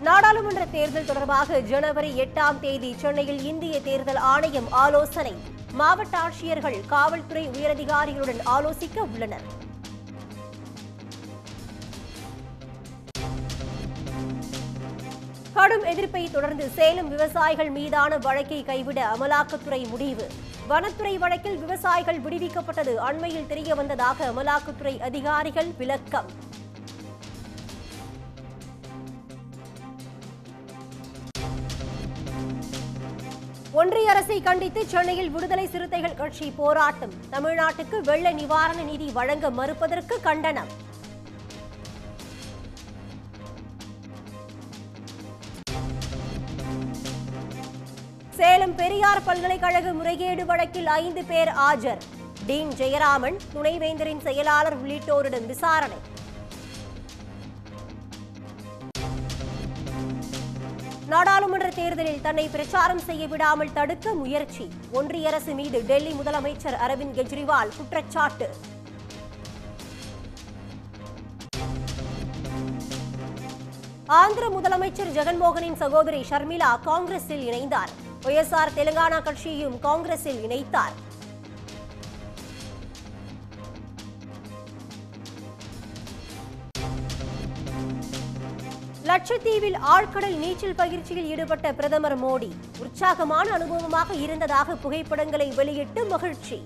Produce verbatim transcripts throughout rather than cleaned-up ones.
நாடாளுமன்ற தேர்தல் தொடர்பாக ஜனவரி எட்டாம் தேதி சென்னையில் இந்திய தேர்தல் ஆணையம் ஆலோசனை. மாவட்ட ஆட்சியர்கள் காவல்துறை உயரதிகாரிகளுடன் ஆலோசிக்க உள்ளனர். கடும் எதிர்ப்பை தொடர்ந்து சேலம் விவசாயிகள் மீதான வழக்கை கைவிட அமலாக்கத்துறை முடிவு. வனத்துறை வழக்கில் விவசாயிகள் விடுவிக்கப்பட்டது அண்மையில் தெரியவந்ததாக அமலாக்கத்துறை அதிகாரிகள் விளக்கம். ஒன்றிய அரசை கண்டித்து சென்னையில் விடுதலை சிறுத்தைகள் கட்சி போராட்டம். தமிழ்நாட்டுக்கு வெள்ள நிவாரண நிதி வழங்க மறுப்பதற்கு கண்டனம். சேலம் பெரியார் பல்கலைக்கழக முறைகேடு வழக்கில் ஐந்து பேர் ஆஜர். டீன் ஜெயராமன், துணைவேந்தரின் செயலாளர் உள்ளிட்டோரிடம் விசாரணை. நாடாளுமன்ற தேர்தலில் தன்னை பிரச்சாரம் செய்ய விடாமல் தடுக்க முயற்சி. ஒன்றிய அரசு மீது டெல்லி முதலமைச்சர் அரவிந்த் கெஜ்ரிவால் குற்றச்சாட்டு. ஆந்திர முதலமைச்சர் ஜெகன்மோகனின் சகோதரி ஷர்மிளா காங்கிரஸில் இணைந்தார். ஒய்எஸ்ஆர் தெலுங்கானா கட்சியையும் காங்கிரஸில் இணைத்தார். லட்சத்தீவில் ஆழ்கடல் நீச்சல் பயிற்சியில் ஈடுபட்ட பிரதமர் மோடி உற்சாகமான அனுபவமாக இருந்ததாக புகைப்படங்களை வெளியிட்டு மகிழ்ச்சி.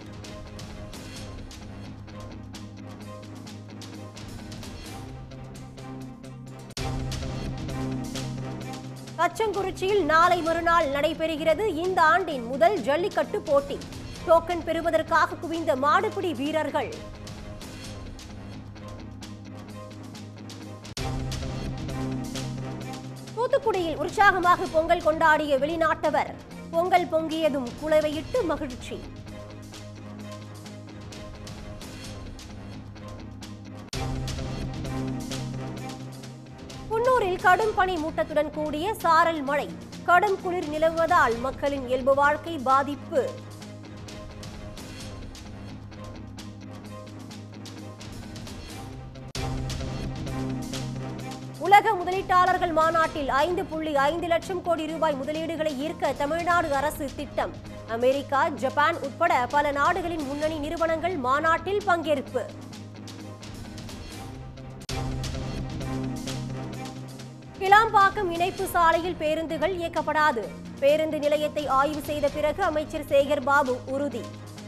கச்சங்குறிச்சியில் நாளை மறுநாள் நடைபெறுகிறது இந்த ஆண்டின் முதல் ஜல்லிக்கட்டு போட்டி. டோக்கன் பெறுவதற்காக குவிந்த மாடுபிடி வீரர்கள். தூத்துக்குடியில் உற்சாகமாக பொங்கல் கொண்டாடிய வெளிநாட்டவர். பொங்கல் பொங்கியதும் குலவையிட்டு மகிழ்ச்சி. குன்னூரில் கடும் பனி மூட்டத்துடன் கூடிய சாரல் மழை. கடும் குளிர் நிலவுவதால் மக்களின் இயல்பு வாழ்க்கை பாதிப்பு. உலக முதலீட்டாளர்கள் மாநாட்டில் ஐந்து புள்ளி ஐந்து லட்சம் கோடி ரூபாய் முதலீடுகளை ஈர்க்க தமிழ்நாடு அரசு திட்டம். அமெரிக்கா, ஜப்பான் உட்பட பல நாடுகளின் முன்னணி நிறுவனங்கள் மாநாட்டில் பங்கேற்பு. கிளாம்பாக்கம் இணைப்பு சாலையில் பேருந்துகள் இயக்கப்படாது. பேருந்து நிலையத்தை ஆய்வு செய்த பிறகு அமைச்சர் சேகர் பாபு உறுதி.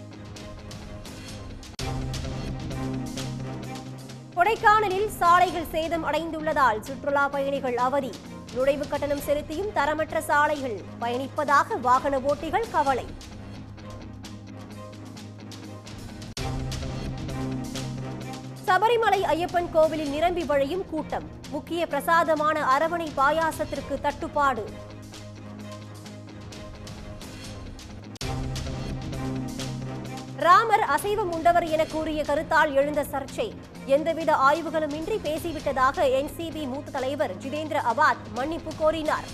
கொடைக்கானலில் சாலைகள் சேதம் அடைந்துள்ளதால் சுற்றுலா பயணிகள் அவதி. நுழைவு கட்டணம் செலுத்தியும் தரமற்ற சாலைகள் பயணிப்பதாக வாகன ஓட்டிகள் கவலை. சபரிமலை ஐயப்பன் கோவிலில் நிரம்பி வழியும் கூட்டம். முக்கிய பிரசாதமான அரவணை பாயாசத்திற்கு தட்டுப்பாடு. ராமர் அசைவம் உண்டவர் என கூறிய கருத்தால் எழுந்த சர்ச்சை. எந்தவித ஆய்வுகளும் இன்றி பேசிவிட்டதாக என்சிபி மூத்த தலைவர் ஜிதேந்திர அவாத் மன்னிப்பு கோரினார்.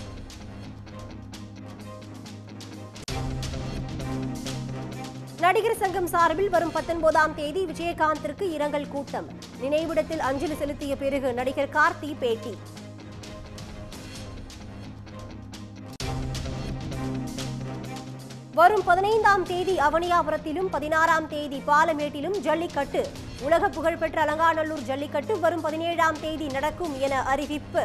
நடிகர் சங்கம் சார்பில் வரும் பத்தொன்பதாம் தேதி விஜயகாந்திற்கு இரங்கல் கூட்டம். நினைவிடத்தில் அஞ்சலி செலுத்திய பிறகு நடிகர் கார்த்தி பேட்டி. வரும் பதினைந்தாம் தேதி அவனியாபுரத்திலும் பதினாறாம் தேதி பாலமேட்டிலும் ஜல்லிக்கட்டு. உலக புகழ்பெற்ற அலங்காநல்லூர் ஜல்லிக்கட்டு வரும் பதினேழாம் தேதி நடக்கும் என அறிவிப்பு.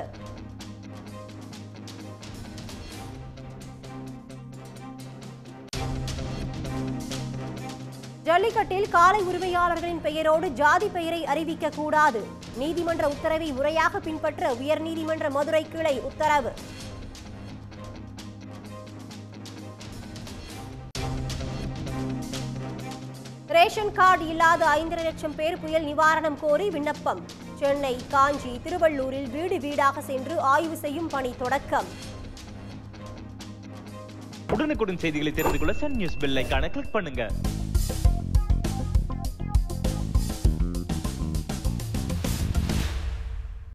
ஜல்லிக்கட்டில் காளை உரிமையாளர்களின் பெயரோடு ஜாதி பெயரை அறிவிக்க கூடாது. நீதிமன்ற உத்தரவை முறையாக பின்பற்ற உயர்நீதிமன்ற மதுரை கிளை உத்தரவு. ரேஷன் கார்டு இல்லாத ஐந்தரை லட்சம் பேர் புயல் நிவாரணம் கோரி விண்ணப்பம். சென்னை, காஞ்சி, திருவள்ளூரில் வீடு வீடாக சென்று ஆய்வு செய்யும் பணி தொடக்கம். உடனுக்குடன் செய்திகளை தெரிந்து கொள்ள சன் நியூஸ் பெல் ஐகானை கிளிக் பண்ணுங்க.